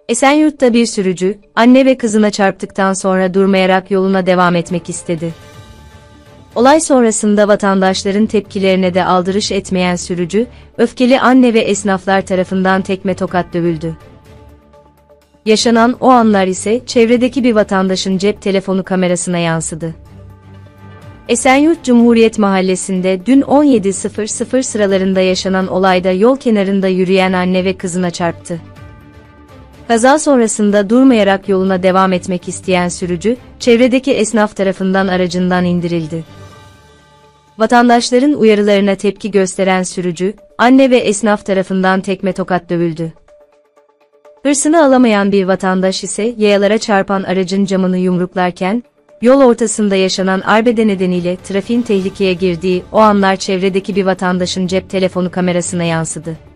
Esenyurt'ta bir sürücü, anne ve kızına çarptıktan sonra durmayarak yoluna devam etmek istedi. Olay sonrasında vatandaşların tepkilerine de aldırış etmeyen sürücü, öfkeli anne ve esnaflar tarafından tekme tokat dövüldü. Yaşanan o anlar ise çevredeki bir vatandaşın cep telefonu kamerasına yansıdı. Esenyurt Cumhuriyet Mahallesi'nde dün 17.00 sıralarında yaşanan olayda yol kenarında yürüyen anne ve kızına çarptı. Kaza sonrasında durmayarak yoluna devam etmek isteyen sürücü, çevredeki esnaf tarafından aracından indirildi. Vatandaşların uyarılarına tepki gösteren sürücü, anne ve esnaf tarafından tekme tokat dövüldü. Hırsını alamayan bir vatandaş ise yayalara çarpan aracın camını yumruklarken, yol ortasında yaşanan arbede nedeniyle trafiğin tehlikeye girdiği o anlar çevredeki bir vatandaşın cep telefonu kamerasına yansıdı.